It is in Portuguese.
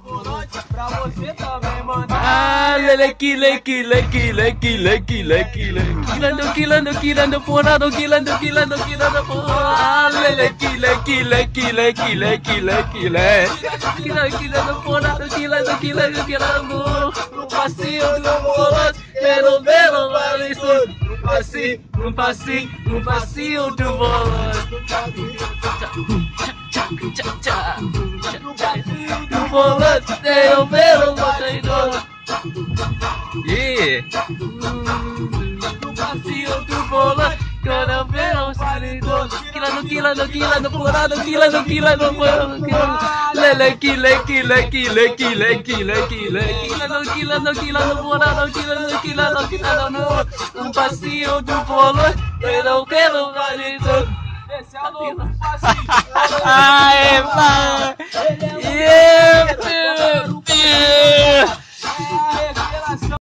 Pra você também, mano. Ah, leque, leque, leque, leque, leque, leque, leque. Quilando, porrado, quilando, porrado. Ah, leque, leque, leque, leque, leque, leque, leque. Quilando, porrado, quilando. No passinho do volante, pelo, Alisson. Um passinho do volante. Do volante, pelo, batedor. Yeah. No passinho do volante, caramelo, batedor. Quilando, porrado, quilando. Leque, leque, leque, leque, leque, leque, leque. Quilando, porrado, quilando. Um passinho do volante, pelo, batedor. Esse é o novo passinho. Aê, pai! Yeah!